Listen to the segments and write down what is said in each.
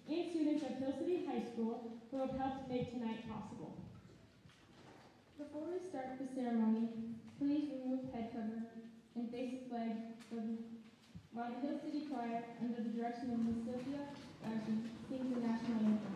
and students of Hill City High School who have helped make tonight possible. Before we start the ceremony, please remove head cover and face the flag while the Hill City Choir, under the direction of Ms. Sylvia Ashton, sings the national anthem.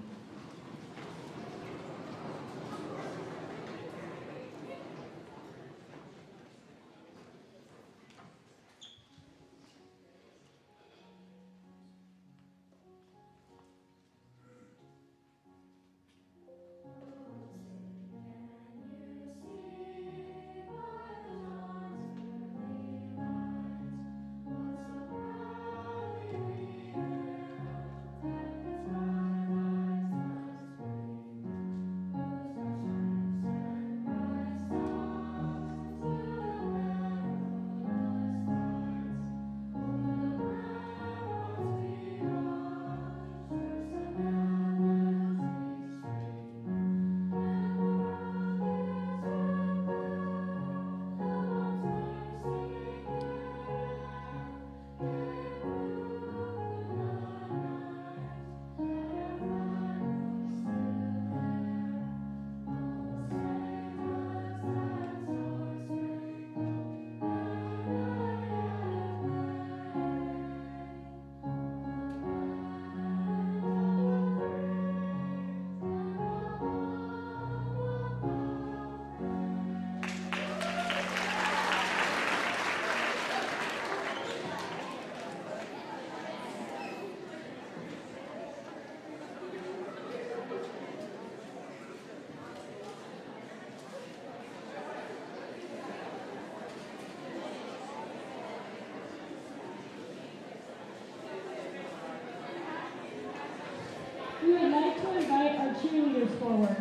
We would like to invite our cheerleaders forward.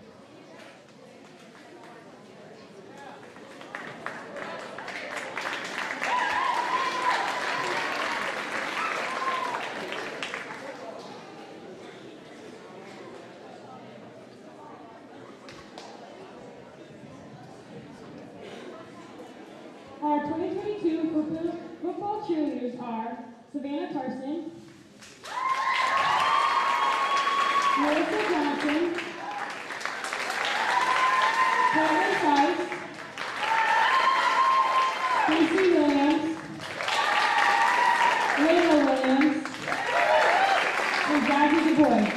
Our 2022 football cheerleaders are Savannah Carson, Melissa Johnson, Kevin Price, Casey Williams, Layla Williams, and Jackie DuBois.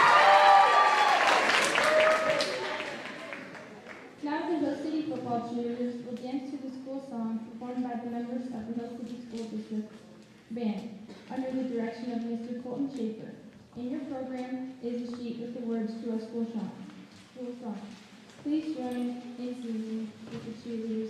Now the Hill City football cheerleaders will dance to the school song performed by the members of the Hill City School District Band under the direction of Mr. Colton Schaefer. In your program is a sheet with the words to our school song. Please join in singing with the cheerleaders.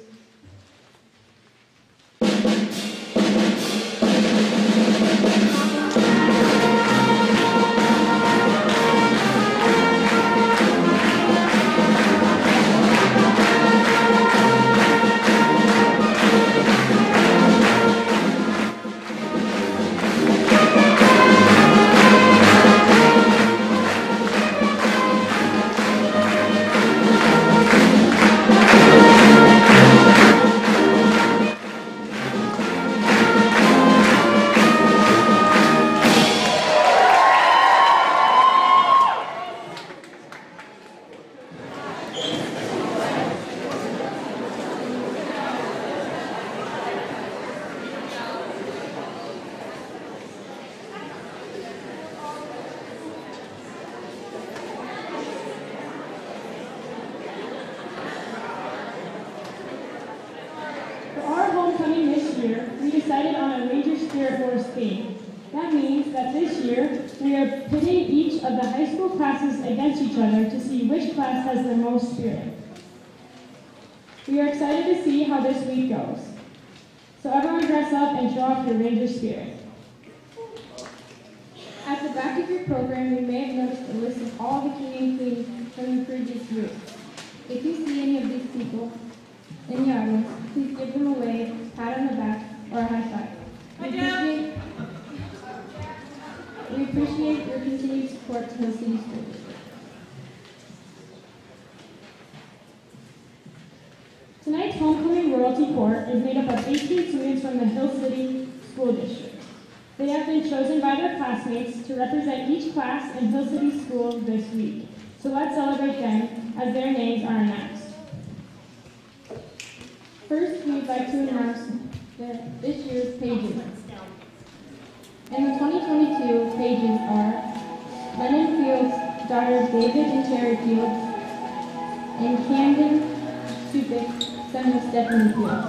We decided on a Ranger Spirit Horse theme. That means that this year, we are pitting each of the high school classes against each other to see which class has the most spirit. We are excited to see how this week goes. So everyone dress up and show off your Ranger spirit. At the back of your program, you may have noticed a list of all the king and queens from the previous years. If you see any of these people in the audience, please give them a wave, pat on the back, or a high five. We appreciate your continued support to Hill City School District. Tonight's homecoming royalty court is made up of 18 students from the Hill City School District. They have been chosen by their classmates to represent each class in Hill City School this week. So let's celebrate them as their names are announced. First, we would like to announce this year's pages. And the 2022 pages are Lennon Fields, daughter of David and Terry Fields, and Camden Stupik, son of Stephanie Fields.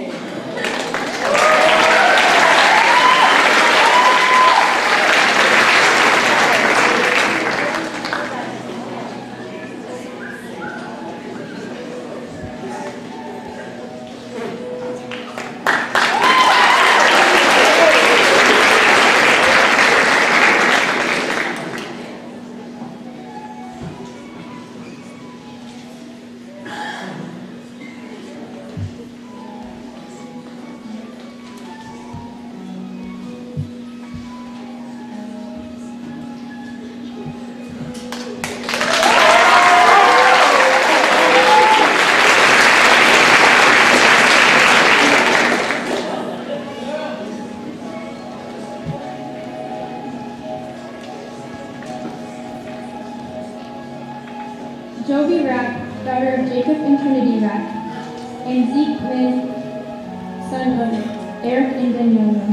Jovi Rapp, daughter of Jacob and Trinity Rapp, and Zeke Lynn, son of Eric and Danielle Lynn.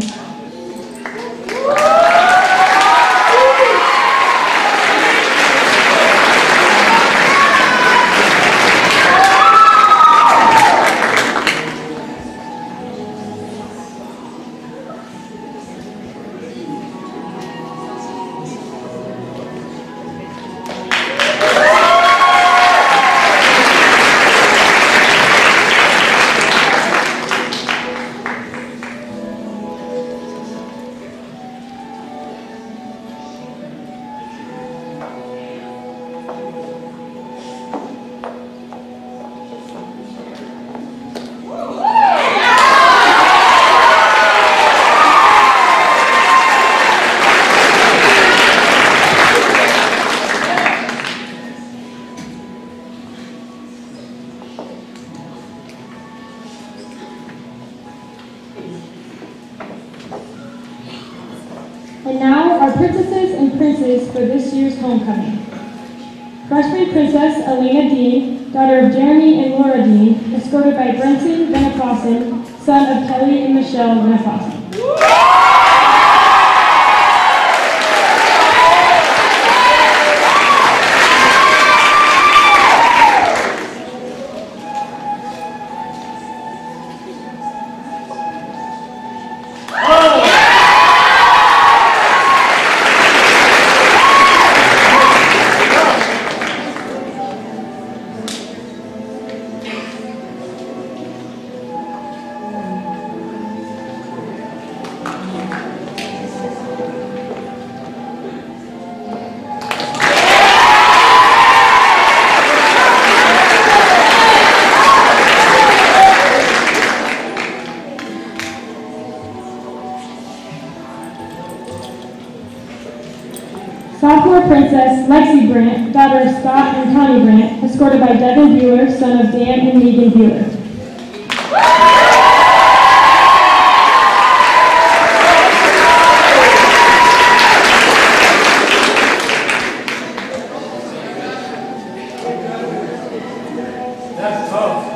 And now, our princesses and princes for this year's homecoming. Freshman Princess Elena Dean, daughter of Jeremy and Laura Dean, escorted by Brenton Venapawson, son of Kelly and Michelle Venapawson. Sophomore Princess Lexi Brandt, daughter of Scott and Connie Brandt, escorted by Devin Bueller, son of Dan and Megan Bueller. That's tough.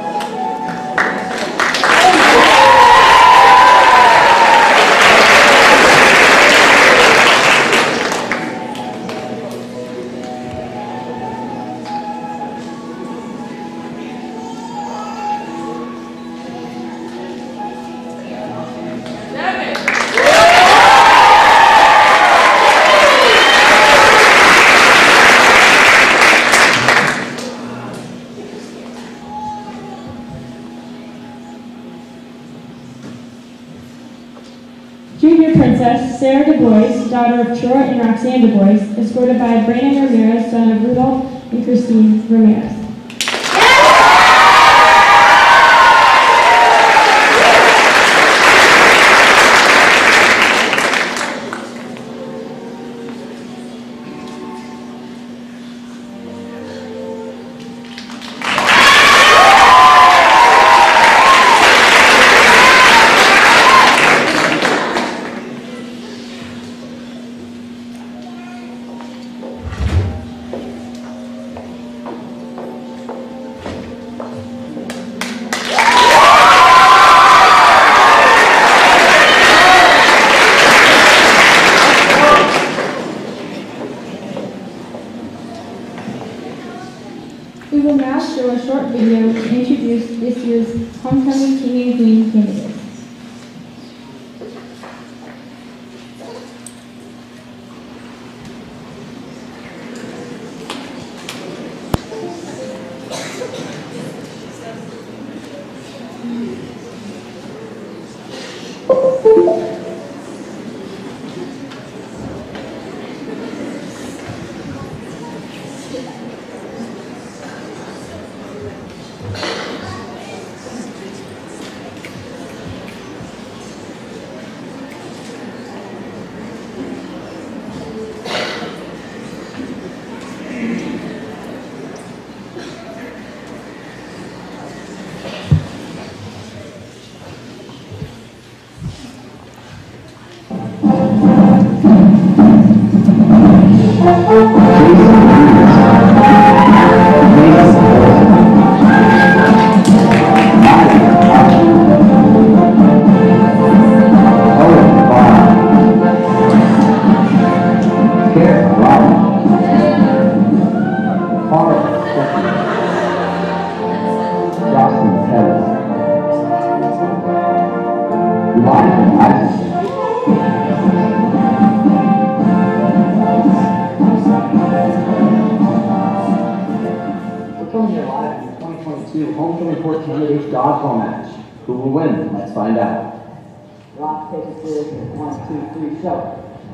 Junior Princess Sarah Du Bois, daughter of Troy and Roxanne Du Bois, escorted by Brandon Ramirez, son of Rudolph and Christine Ramirez. We will now show a short video to introduce this year's Homecoming King and Queen candidates. Homecoming Court candidates dodgeball match. Who will win? Let's find out. Rock, paper, scissors, 1, 2, 3, show.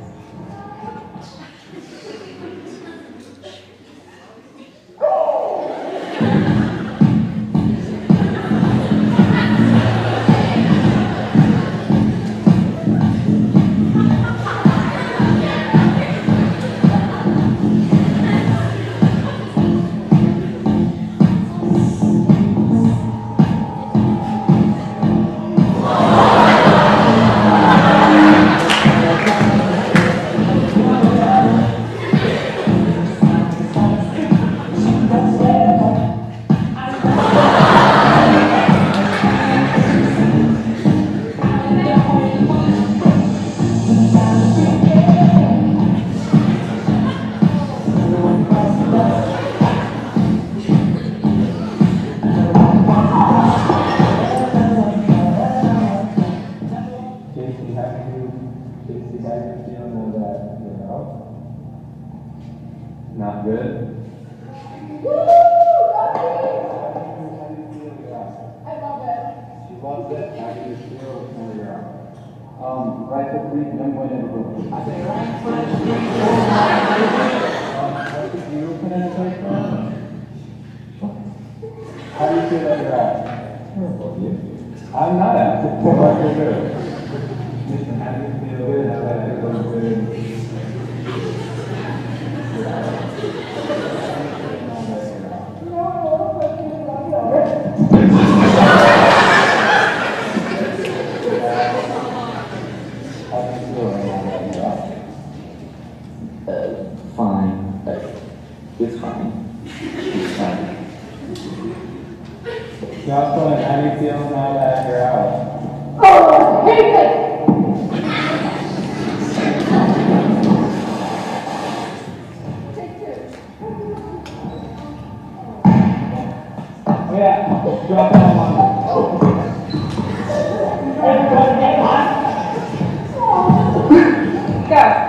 Not good. I love it. She loves it. How do you feel when you're out? Right foot free, young boy never broke. I say right foot How did you penetrate from? How do you feel that you're out? Terrible, you. I'm not out. What are you doing? Listen, how do you feel good that you're going good? Fine. It's fine. It's fine. Jocelyn, how do you feel now that you're out? Oh, I hate it! Oh yeah, drop it on one. Everybody get hot. Go.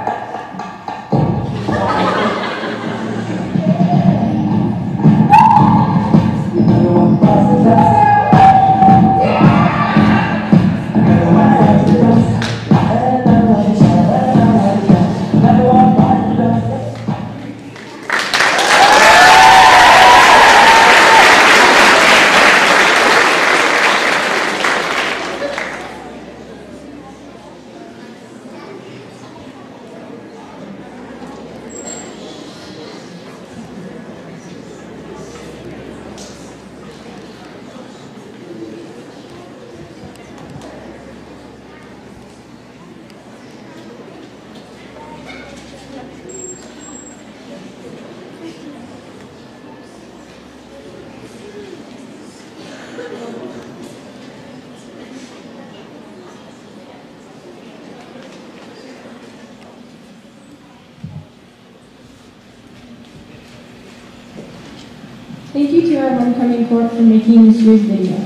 Thank you to our homecoming corps for making this year's video.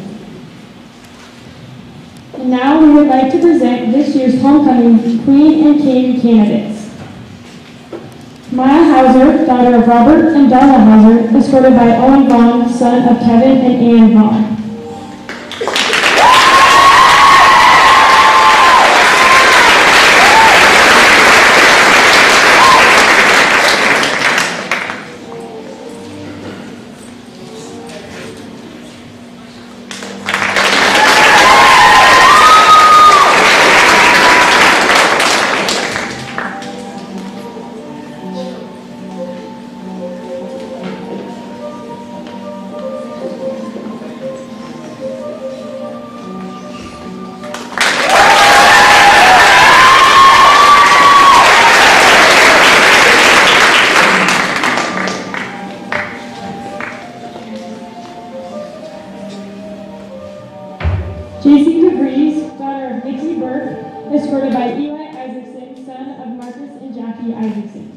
And now we would like to present this year's homecoming Queen and King candidates. Maya Hauser, daughter of Robert and Darla Hauser, escorted by Owen Vaughn, son of Kevin and Ann Vaughn. Escorted by Eli Isaacson, son of Marcus and Jackie Isaacson.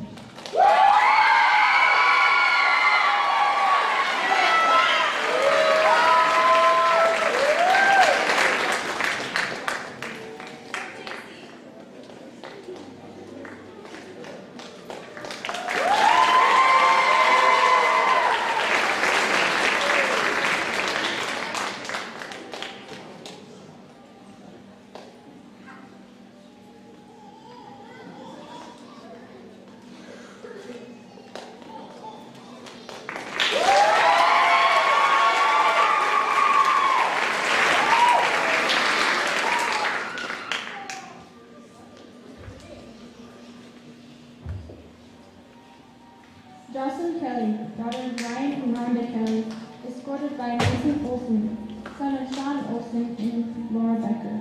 Jocelyn Kelly, daughter of Ryan and Rhonda Kelly, escorted by Nathan Olson, son of Sean Olson and Laura Becker.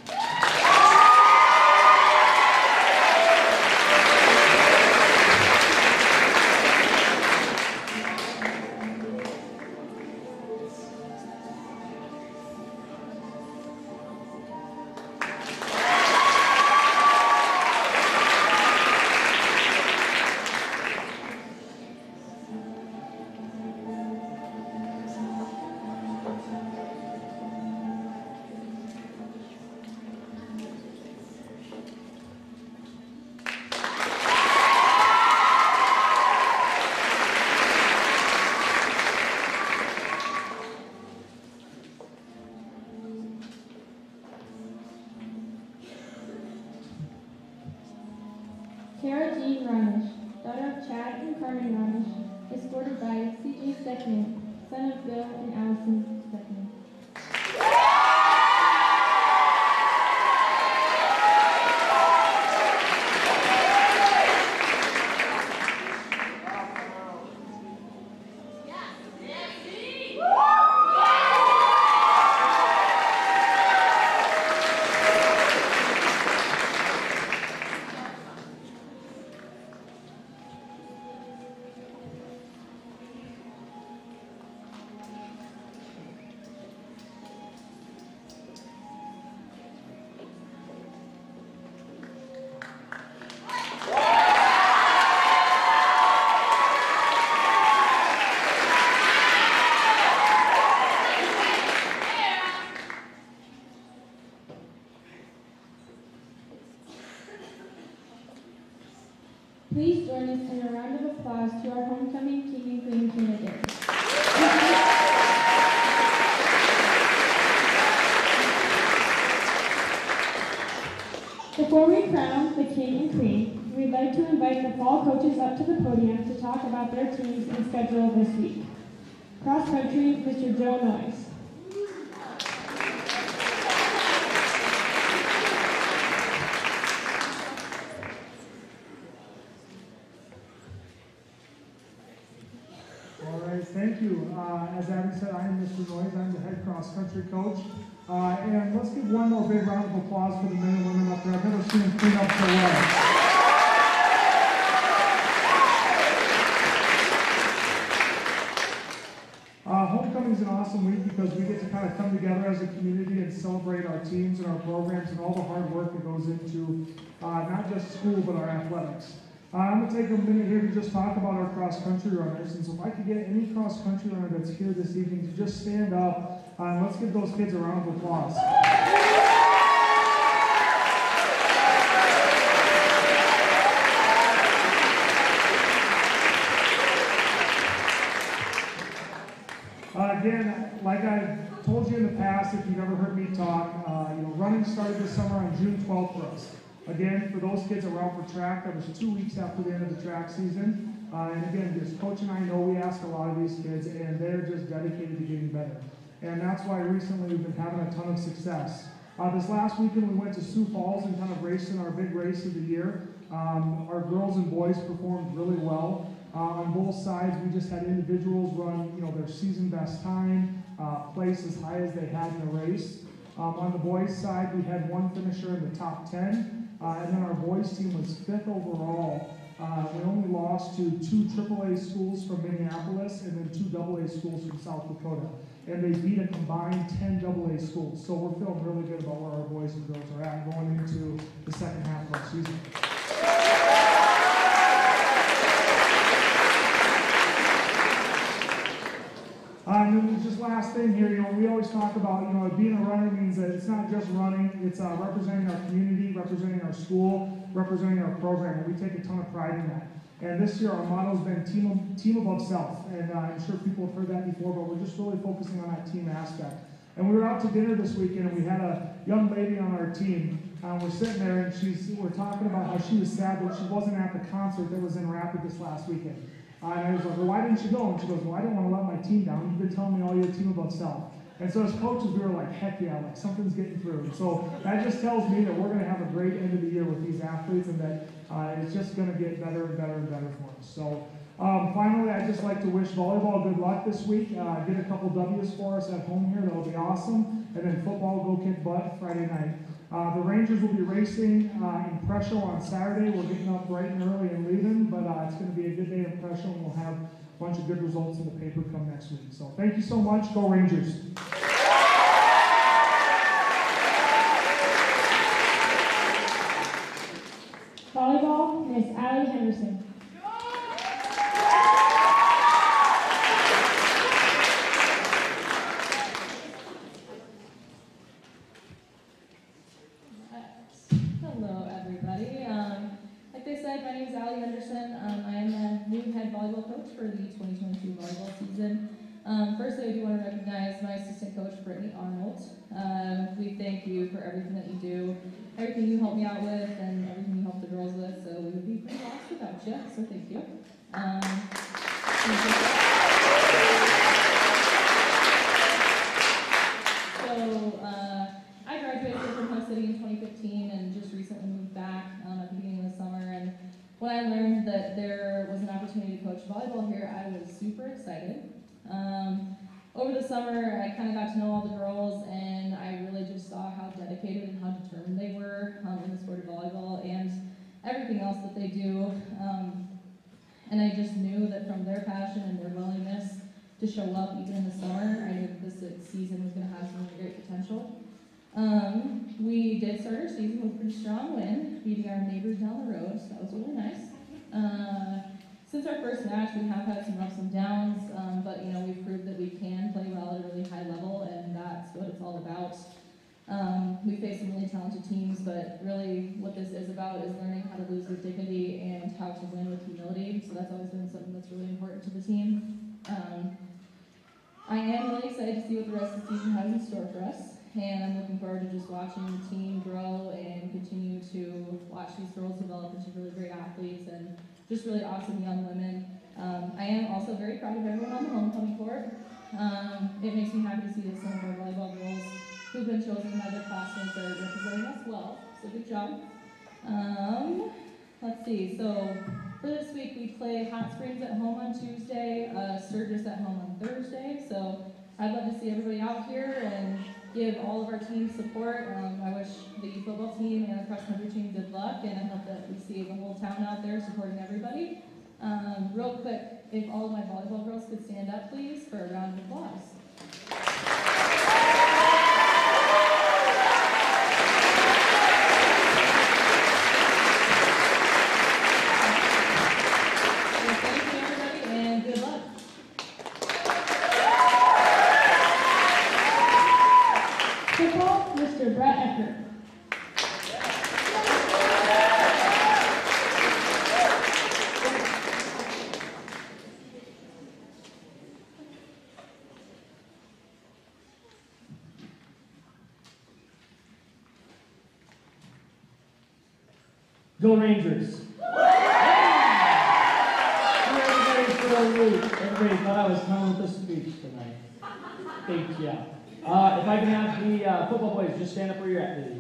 Kara Jean Ronish, daughter of Chad and Carmen Ronish, escorted by C.J. Steckman, son of Bill and Allison Steckman. Please join us in a round of applause to our homecoming King and Queen candidates. Before we crown the King and Queen, we'd like to invite the fall coaches up to the podium to talk about their teams and schedule this week. Cross country, Mr. Joe Noyes. Thank you. As Adam said, I am Mr. Noyes. I'm the head cross-country coach. And let's give one more big round of applause for the men and women up there. I've never seen them clean up so well. Homecoming is an awesome week because we get to kind of come together as a community and celebrate our teams and our programs and all the hard work that goes into not just school, but our athletics. I'm going to take a minute here to just talk about our cross-country runners. And so if I could get any cross-country runner that's here this evening to just stand up, and let's give those kids a round of applause. Again, like I told you in the past, if you've ever heard me talk, running started this summer on June 12th for us. Again, for those kids that were out for track, that was 2 weeks after the end of the track season. And again, just Coach and I know we ask a lot of these kids, and they're just dedicated to getting better. And that's why recently we've been having a ton of success. This last weekend we went to Sioux Falls and kind of raced in our big race of the year. Our girls and boys performed really well. On both sides, we just had individuals run, their season best time, place as high as they had in the race. On the boys' side, we had one finisher in the top 10, and then our boys' team was 5th overall. We only lost to 2 AAA schools from Minneapolis and then 2 AA schools from South Dakota. And they beat a combined 10 AA schools. So we're feeling really good about where our boys and girls are at going into the second half of our season. And then just last thing here, we always talk about, being a runner means that it's not just running, it's representing our community, representing our school, representing our program, and we take a ton of pride in that. And this year our motto's been team above self, and I'm sure people have heard that before, but we're just really focusing on that team aspect. And we were out to dinner this weekend, and we had a young lady on our team. We're sitting there, and we're talking about how she was sad that she wasn't at the concert that was in Rapid this last weekend. And I was like, well, why didn't you go? And she goes, well, I didn't want to let my team down. You've been telling me all your team above self. And so as coaches, we were like, heck yeah, like something's getting through. And so that just tells me that we're going to have a great end of the year with these athletes, and that it's just going to get better and better and better for us. So finally, I'd just like to wish volleyball good luck this week. Get a couple W's for us at home here. That'll be awesome. And then football, go kick butt Friday night. The Rangers will be racing in Presho on Saturday. We're getting up bright and early and leaving, but it's going to be a good day in Presho, and we'll have a bunch of good results in the paper come next week. So thank you so much. Go Rangers. Volleyball, Miss Allie Henderson. Hello, everybody. Like they said, my name is Allie Henderson. I am the new head volleyball coach for the 2022 volleyball season. Firstly, I do want to recognize my assistant coach, Brittany Arnold. We thank you for everything that you do, everything you help me out with, and everything you help the girls with. So we would be pretty lost without you. So thank you. I graduated from Hunt City in 2015 and just recently moved back at the beginning of the summer. And when I learned that there was an opportunity to coach volleyball here, I was super excited. Over the summer, I kind of got to know all the girls, and I really just saw how dedicated and how determined they were in the sport of volleyball and everything else that they do. And I just knew that from their passion and their willingness to show up even in the summer, I knew that this season was going to have some really great potential. We did start our season with a pretty strong win, beating our neighbors down the road, so that was really nice. Since our first match, we have had some ups and downs, but we've proved that we can play well at a really high level, and that's what it's all about. We face some really talented teams, but really what this is about is learning how to lose with dignity and how to win with humility, so that's always been something that's really important to the team. I am really excited to see what the rest of the season has in store for us, and I'm looking forward to just watching the team grow and continue to watch these girls develop into really great athletes and just really awesome young women. I am also very proud of everyone on the homecoming court. It makes me happy to see that some of our volleyball girls who've been chosen by their classmates are representing us well, so good job. Let's see, so for this week we play Hot Springs at home on Tuesday, Sturgis at home on Thursday, so I'd love to see everybody out here and give all of our teams support. I wish the football team and the cross-country team good luck, and I hope that we see the whole town out there supporting everybody. Real quick, if all of my volleyball girls could stand up, please, for a round of applause. Go Rangers! Everybody thought I was coming with a speech tonight. Thank you. If I can have the football players just stand up where you're at, please.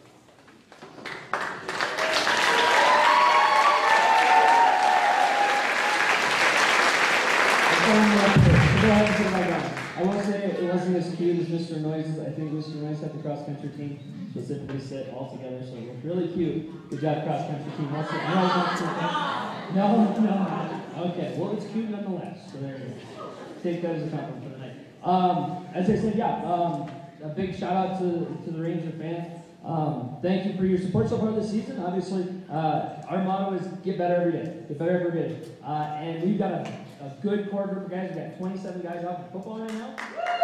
I will say it wasn't as cute as Mr. Noyce's. I think Mr. Noyce had the cross-country team specifically sit all together, so it looked really cute. Good job, cross-country team. No. Okay, well, it's cute nonetheless, so there you go. Take that as a compliment for the night. As I said, a big shout-out to the Ranger fans. Thank you for your support so far this season. Obviously, our motto is get better every day. Get better every day. And we've got a good core group of guys. We've got 27 guys out for football right now.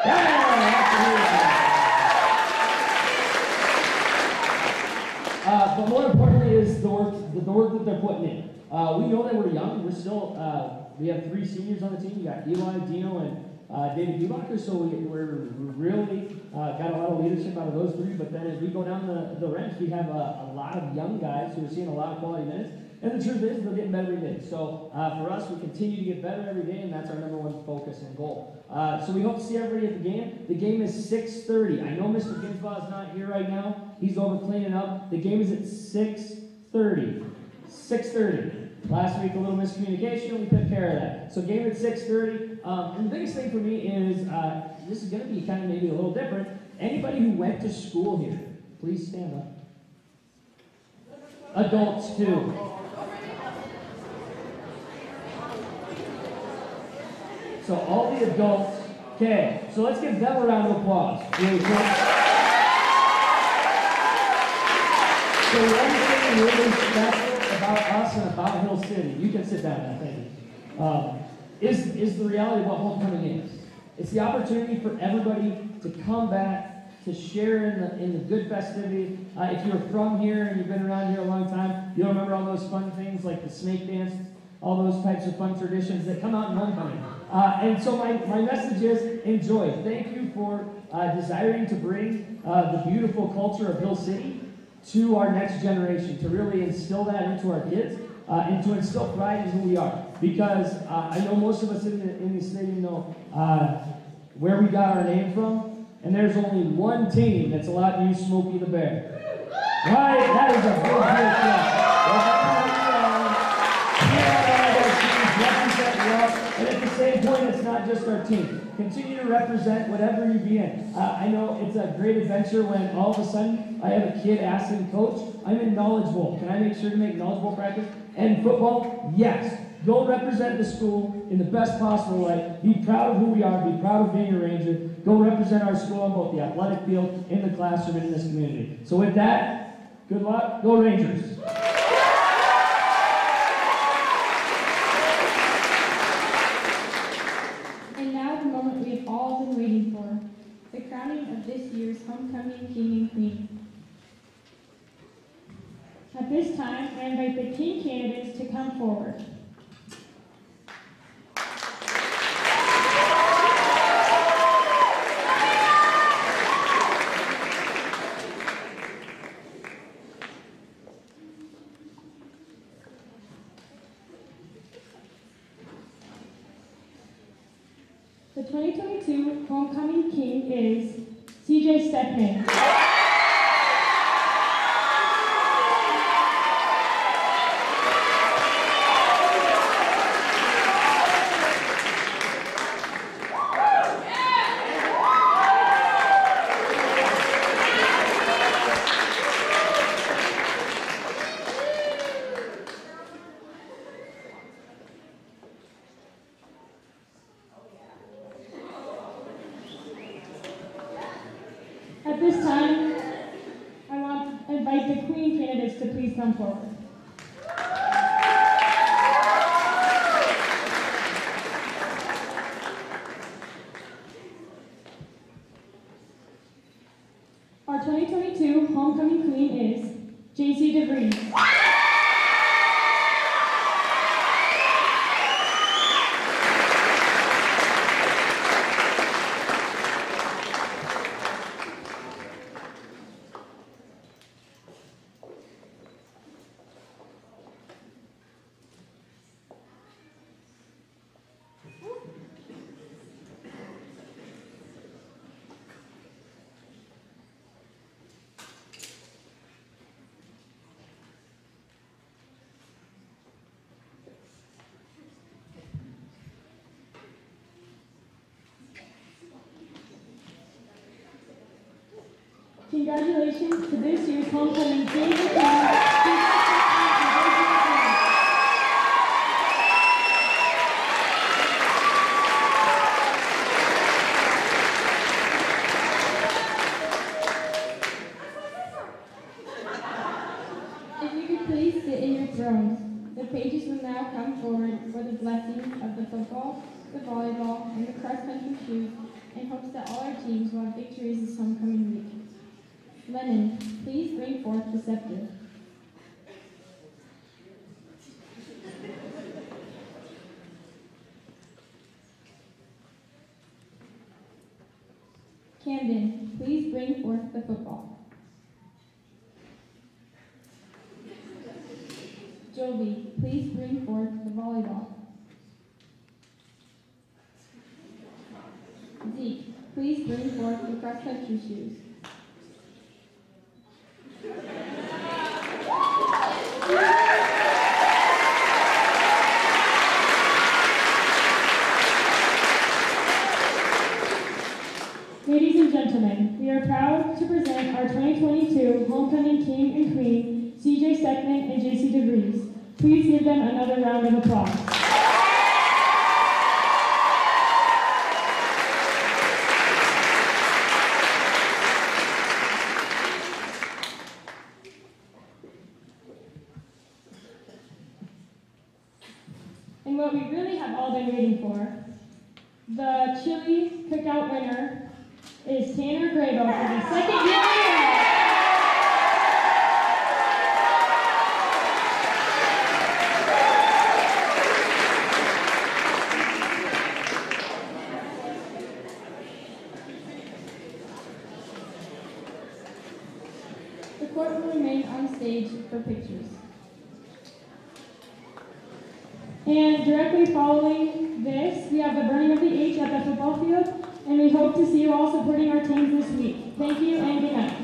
But more importantly is the work that they're putting in. We know that we're young. We're still, we have 3 seniors on the team. We got Eli, Dino, and David Bubacher, so we're really got a lot of leadership out of those 3, but then as we go down the ranks, we have a lot of young guys who are seeing a lot of quality minutes, and the truth is, they're getting better every day. So for us, we continue to get better every day, and that's our #1 focus and goal. So we hope to see everybody at the game. The game is 6:30. I know Mr. Ginsbaugh is not here right now. He's over cleaning up. The game is at 6:30. 6:30. Last week, a little miscommunication. We took care of that. So game at 6:30. And the biggest thing for me is, this is going to be kind of maybe a little different. Anybody who went to school here, please stand up. Adults, too. So all the adults. Okay, so let's give them a round of applause. Really quick. So one thing really special about us and about Hill City, you can sit down now, thank you, is the reality of what homecoming is. It's the opportunity for everybody to come back, to share in the good festivities. If you're from here and you've been around here a long time, you'll remember all those fun things like the snake dance, all those types of fun traditions that come out in homecoming. And so my message is enjoy. Thank you for desiring to bring the beautiful culture of Hill City to our next generation, to really instill that into our kids, and to instill pride in who we are. Because I know most of us in the stadium know where we got our name from, and there's only one team that's allowed to use Smokey the Bear. Right? That is a big deal for us. And at the same point, it's not just our team. Continue to represent whatever you be in. I know it's a great adventure when all of a sudden I have a kid asking, Coach, I'm in Knowledge Bowl. Can I make sure to make Knowledge Bowl practice? And football? Yes. Go represent the school in the best possible way. Be proud of who we are. Be proud of being a Ranger. Go represent our school on both the athletic field, in the classroom, and in this community. So with that, good luck. Go Rangers. And now the moment we have all been waiting for, the crowning of this year's homecoming king and queen. At this time, I invite the king candidates to come forward. The 2022 homecoming king is CJ Stepman. At this time, I want to invite the queen candidates to please come forward. Our 2022 homecoming queen is JC DeVries. Congratulations to this year's homecoming king and queen. If you could please sit in your thrones. The pages will now come forward for the blessing of the football, the volleyball, and the cross-country shoes, in hopes that all our teams will have victories this homecoming week. Lennon, please bring forth the scepter. Camden, please bring forth the football. Joby, please bring forth the volleyball. Zeke, please bring forth the cross-country shoes. Ladies and gentlemen, we are proud to present our 2022 Homecoming King and Queen, CJ Steckman and JC DeVries. Please give them another round of applause. And what we really have all been waiting for, the chili cookout winner is Tanner Grabo for the second year in a row. The court will remain on stage for pictures. And directly following this, we have the burning of the H at the football field, and we hope to see you all supporting our teams this week. Thank you and good night.